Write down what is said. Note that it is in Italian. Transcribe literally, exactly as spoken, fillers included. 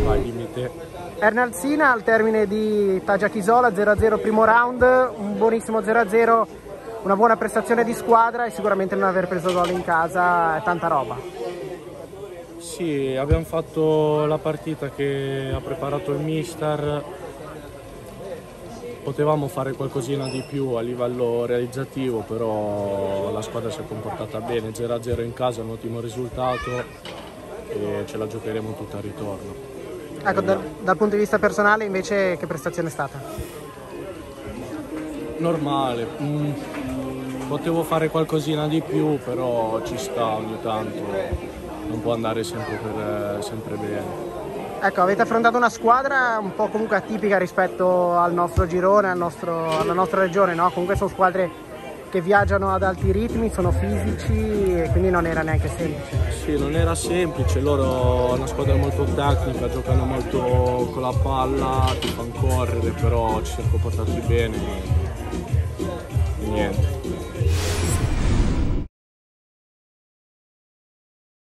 Vai, dimmi te. Ernal Sina al termine di Taggiachisola zero a zero primo round, un buonissimo zero a zero, una buona prestazione di squadra e sicuramente non aver preso gol in casa è tanta roba. Sì, abbiamo fatto la partita che ha preparato il mister, potevamo fare qualcosina di più a livello realizzativo, però la squadra si è comportata bene, zero a zero in casa è un ottimo risultato e ce la giocheremo tutta al ritorno. Ecco, dal, dal punto di vista personale invece che prestazione è stata? Normale, mm, potevo fare qualcosina di più, però ci sta ogni tanto, non può andare sempre, per, sempre bene. Ecco, avete affrontato una squadra un po' comunque atipica rispetto al nostro girone, al nostro, alla nostra regione, no? Comunque sono squadre che viaggiano ad alti ritmi, sono fisici e quindi non era neanche semplice. Sì, non era semplice, loro è una squadra molto tecnica, giocano molto con la palla, ti fanno correre, però ci siamo comportati bene e niente.